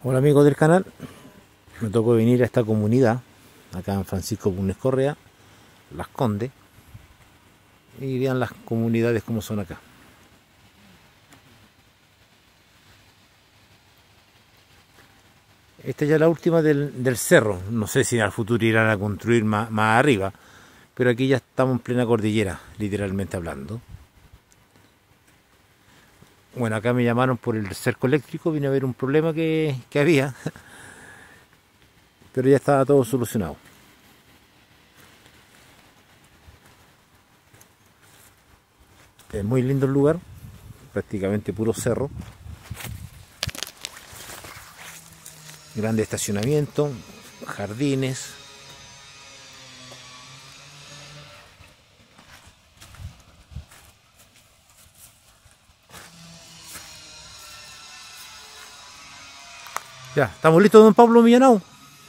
Hola amigos del canal, me tocó venir a esta comunidad, acá en Francisco Bulnes Correa, Las Condes, y vean las comunidades como son acá. Esta ya es la última del cerro, no sé si al futuro irán a construir más arriba, pero aquí ya estamos en plena cordillera, literalmente hablando. Bueno, acá me llamaron por el cerco eléctrico, vine a ver un problema que había, pero ya estaba todo solucionado. Es muy lindo el lugar, prácticamente puro cerro. Grande estacionamiento, jardines. Ya, ¿estamos listos, don Pablo Millanao?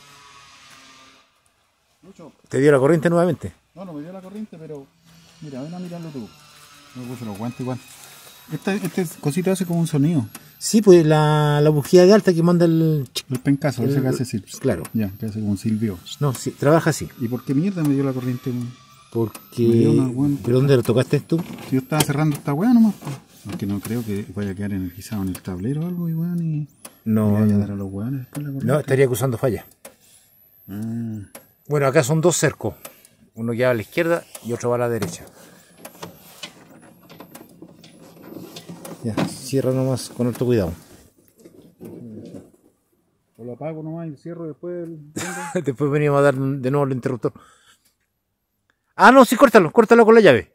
Lucho, ¿Te dio la corriente nuevamente? no me dio la corriente, pero mira, ven a mirarlo tú. Me puse los guantes igual. Este cosito hace como un sonido. Sí, pues la bujía de alta que manda el... El pencazo, ese que hace silbido. Claro. Ya, que hace como un silbido. No, sí, trabaja así. ¿Y por qué mierda me dio la corriente? Me dio Porque... una buena- ¿De dónde lo tocaste tú? Si yo estaba cerrando esta weá nomás. Aunque no creo que vaya a quedar energizado en el tablero o algo, y weón, y No, le vaya a dar a los weones después la corriente. no, estaría acusando falla. Ah, Bueno, acá son dos cercos. Uno que va a la izquierda y otro va a la derecha. Ya, cierra nomás con alto cuidado. o lo apago nomás y cierro después Después venimos a dar de nuevo el interruptor. Ah, no, sí, córtalo con la llave.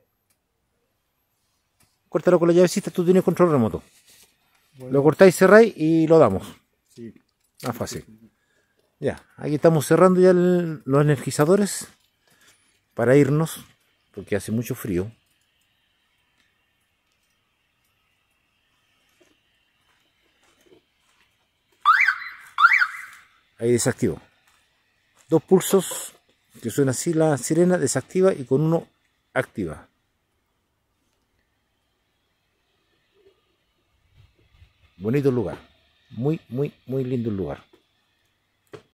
Córtalo con la llavecita, tú tienes control remoto. Lo cortáis, cerráis y lo damos. Sí. Más fácil. Ya, aquí estamos cerrando ya los energizadores para irnos, porque hace mucho frío. Ahí desactivo. Dos pulsos que suena así la sirena, desactiva y con uno activa. Bonito lugar. Muy lindo el lugar.